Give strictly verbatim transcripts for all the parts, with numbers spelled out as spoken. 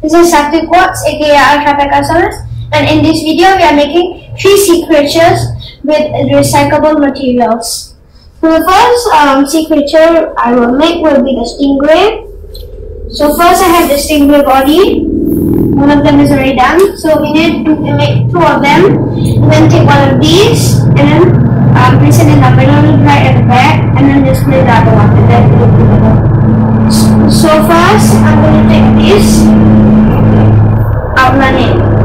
This is Saatvik Watts A K A UltraPekkasaurus, and in this video we are making three sea creatures with recyclable materials. So the first um, sea creature I will make will be the stingray. So first I have the stingray body. One of them is already done. So we need to make two of them. And then take one of these and then um, place it in the middle right at the back, and then just place the other one and then put it together. So first I'm going to take this, outline it.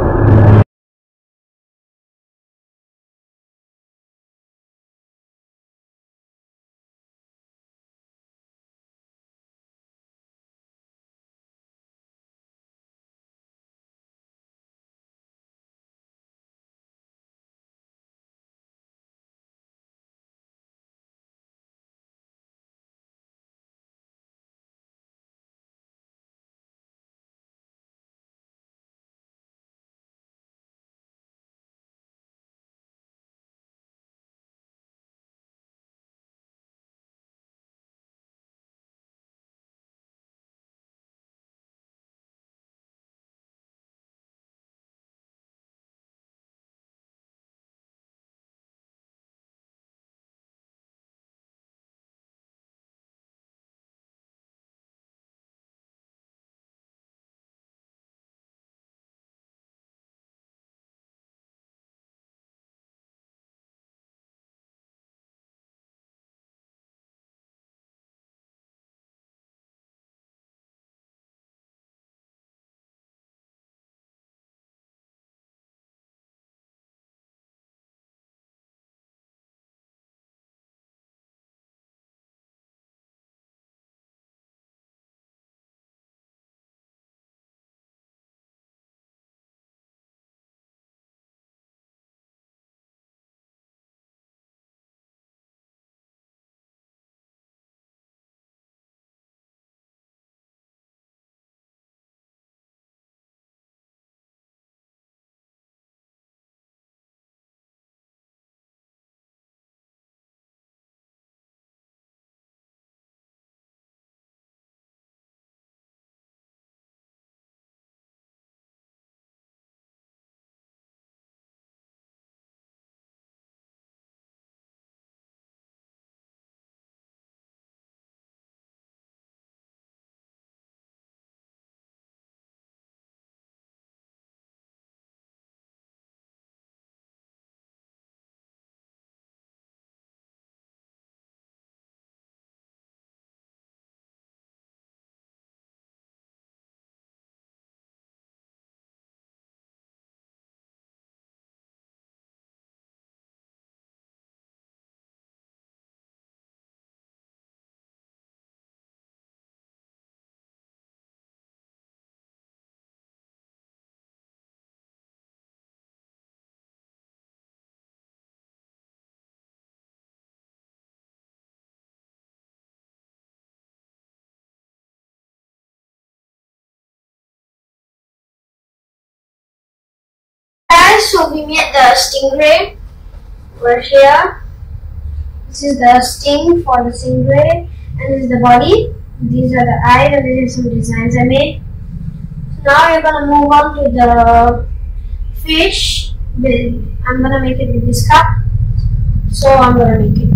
Guys, so we made the stingray over here. This is the sting for the stingray, and this is the body. These are the eyes, and these are some designs I made. So now we're gonna move on to the fish. With I'm gonna make it with this cup. So I'm gonna make it.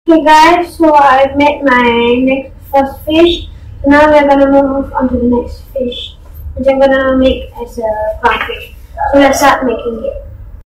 Okay guys, so I've made my next first fish. So now we're gonna move on to the next fish, which I'm gonna make as a clownfish. So let's start making it.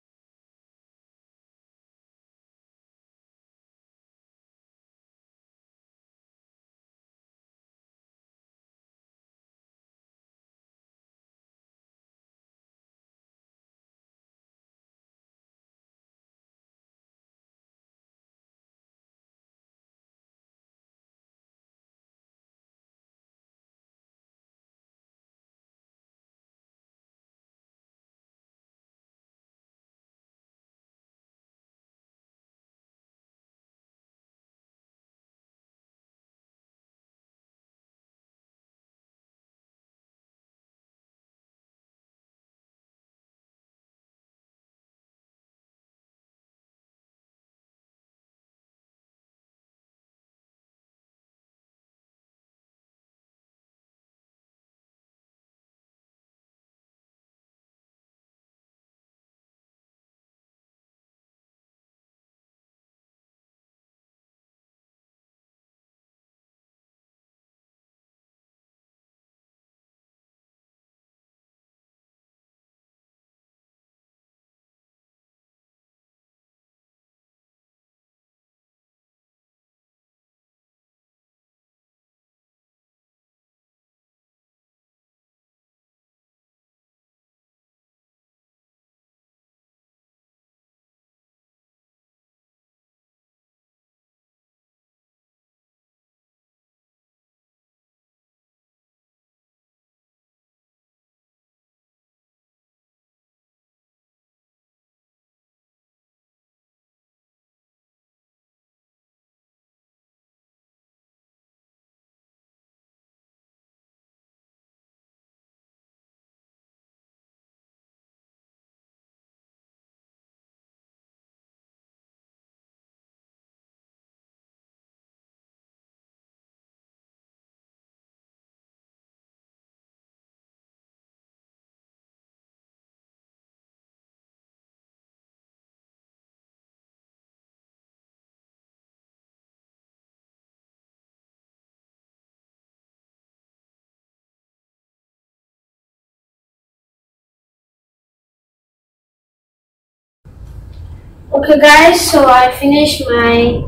Okay guys, so I finished my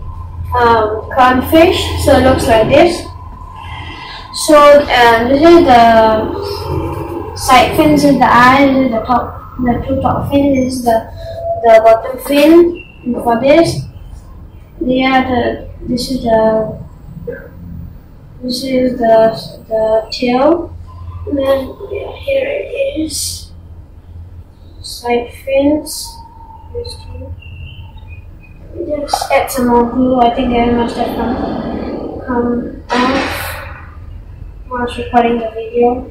um, clownfish. So it looks like this. So um, this is the side fin, this is the eye, this is the top, the two top fins, this is the the bottom fin. And for this, yeah, the this is the this is the the tail, and then yeah, here it is. Side fins. These two. Just add some more glue. I think they must have come, come off while I was recording the video.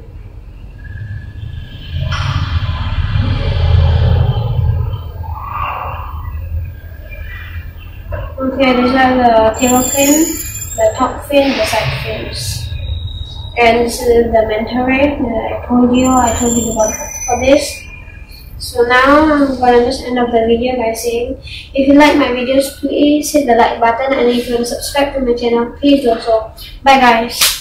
Okay, these are the tail fin, the top fin, the side fins. And this is the manta ray that I told you. I told you about for this. So now I'm gonna just end up the video by saying, if you like my videos, please hit the like button, and if you want to subscribe to my channel, please do so. Bye guys.